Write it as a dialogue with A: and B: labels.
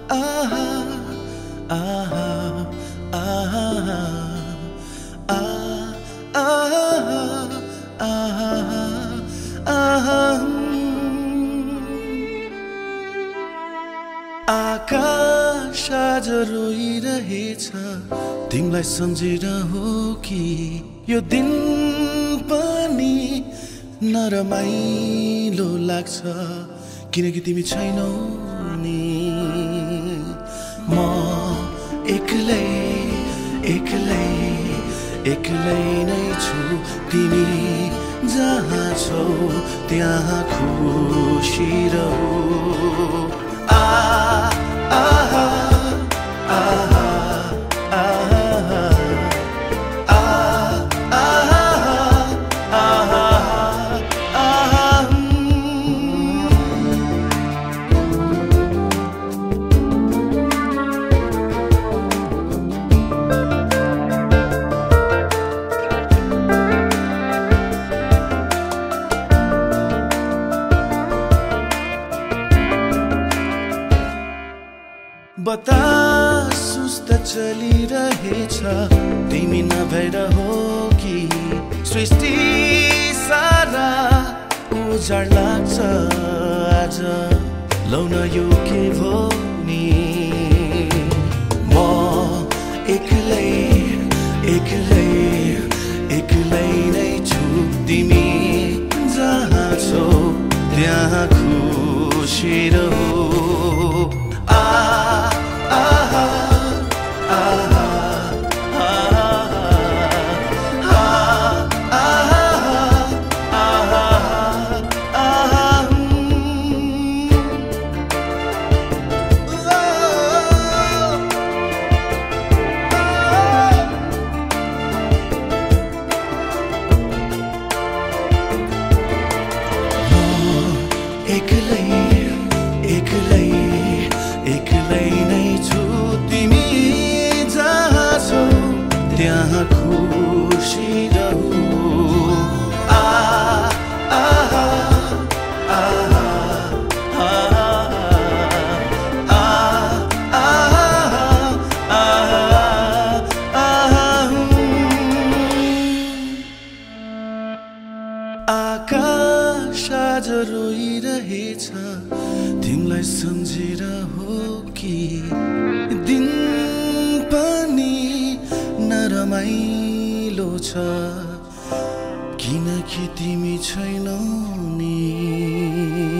A: आहा आहा आहा आहा आहा आकाश आज रोइरहेछ तिमीलाई सम्झेर हो कि यो दिन पनि नरमाइलो लाग्छ किनकि तिमी छैनौ नि म एक्लै एक्लै एक्लै नै छु तिमी जहाँ छौ त्यहाँ खुसी रहौ आहा आहा बतास सुस्त चलिरहेछ तिमी नभएर हो कि सृष्टि सारा उजाड लाग्छ आज लौन यो के भो नि म एक्लै एक्लै एक्लै नै छु तिमी जहाँ छौ त्यहाँ खुसी रहौ एक्लै एक्लै एक्लै नै छु तिमी जहाँ छौ त्यहाँ खुसी रहौ आहा आहा आकाश आज रोइरहेछ तिमीलाई सम्झेर हो कि दिन पनि नरमाइलो छ किनकि तिमी छैनौ नि